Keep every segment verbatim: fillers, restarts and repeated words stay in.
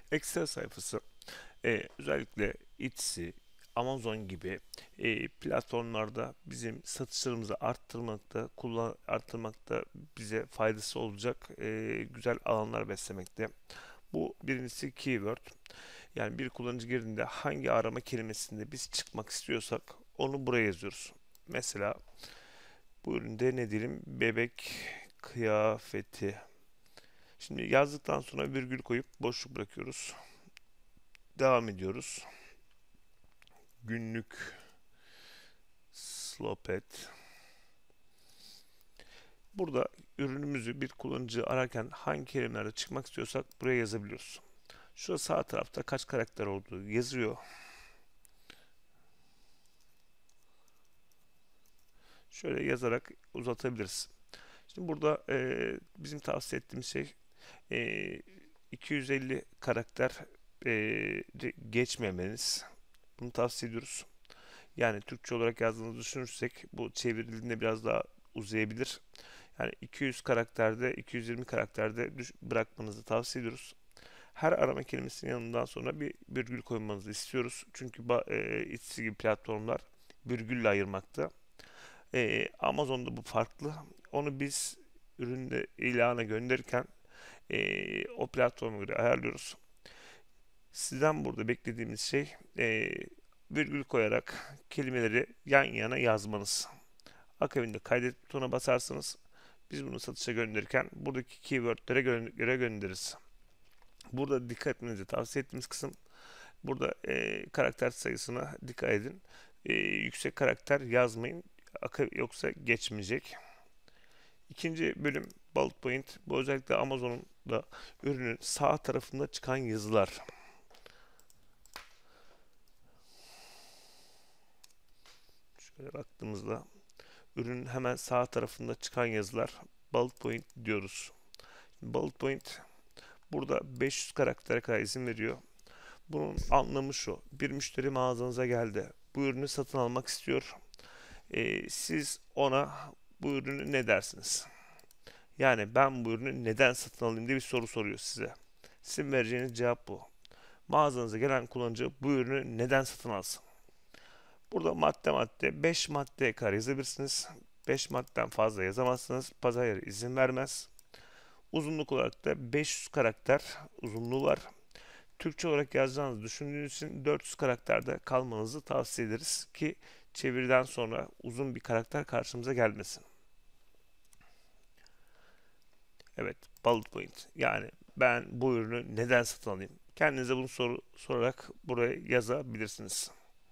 Excel sayfası e, özellikle Etsy, Amazon gibi e, platformlarda bizim satışlarımızı arttırmakta, kullan arttırmakta bize faydası olacak e, güzel alanlar beslemekte. Bu birincisi keyword. Yani bir kullanıcı girdiğinde hangi arama kelimesinde biz çıkmak istiyorsak onu buraya yazıyoruz. Mesela bu üründe ne diyelim? Bebek kıyafeti. Şimdi yazdıktan sonra virgül koyup boşluk bırakıyoruz. Devam ediyoruz. Günlük slopet. Burada ürünümüzü bir kullanıcı ararken hangi kelimelerde çıkmak istiyorsak buraya yazabiliyoruz. Şurada sağ tarafta kaç karakter olduğu yazıyor. Şöyle yazarak uzatabiliriz. Şimdi burada e, bizim tavsiye ettiğimiz şey e, iki yüz elli karakter e, geçmemeniz. Bunu tavsiye ediyoruz. Yani Türkçe olarak yazdığınızı düşünürsek bu çevrildiğinde biraz daha uzayabilir. Yani iki yüz karakterde, iki yüz yirmi karakterde düş- bırakmanızı tavsiye ediyoruz. Her arama kelimesinin yanından sonra bir virgül koymanızı istiyoruz. Çünkü ba- e, Etsy gibi platformlar virgülle ayırmakta. E, Amazon'da bu farklı. Onu biz üründe ilana gönderirken e, o platforma göre ayarlıyoruz. Sizden burada beklediğimiz şey e, virgül koyarak kelimeleri yan yana yazmanız. Akabinde kaydet butonuna basarsanız biz bunu satışa gönderirken buradaki keywordlere göre göndeririz. Burada dikkat etmenizi tavsiye ettiğimiz kısım burada e, karakter sayısına dikkat edin. E, yüksek karakter yazmayın yoksa geçmeyecek. İkinci bölüm bullet point. Bu özellikle Amazon'un da ürünün sağ tarafında çıkan yazılar. Şöyle baktığımızda ürünün hemen sağ tarafında çıkan yazılar bullet point diyoruz. Bullet point burada beş yüz karaktere kadar izin veriyor. Bunun anlamı şu. Bir müşteri mağazanıza geldi. Bu ürünü satın almak istiyor. Ee, siz ona bu ürünü ne dersiniz? Yani ben bu ürünü neden satın alayım diye bir soru soruyor size. Sizin vereceğiniz cevap bu. Mağazanıza gelen kullanıcı bu ürünü neden satın alsın? Burada madde madde beş maddeye kadar yazabilirsiniz. beş maddeden fazla yazamazsınız. Pazar yeri izin vermez. Uzunluk olarak da beş yüz karakter uzunluğu var. Türkçe olarak yazacağınızı düşündüğünüz için dört yüz karakterde kalmanızı tavsiye ederiz ki çeviriden sonra uzun bir karakter karşımıza gelmesin. Evet, bullet point. Yani ben bu ürünü neden satın alayım? Kendinize bunu soru, sorarak buraya yazabilirsiniz.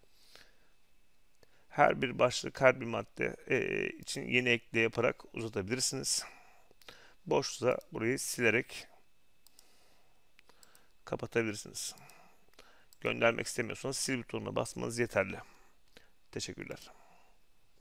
Her bir başlık, her bir madde e, için yeni ekle yaparak uzatabilirsiniz. Boşsa burayı silerek kapatabilirsiniz. Göndermek istemiyorsanız sil butonuna basmanız yeterli. Teşekkürler.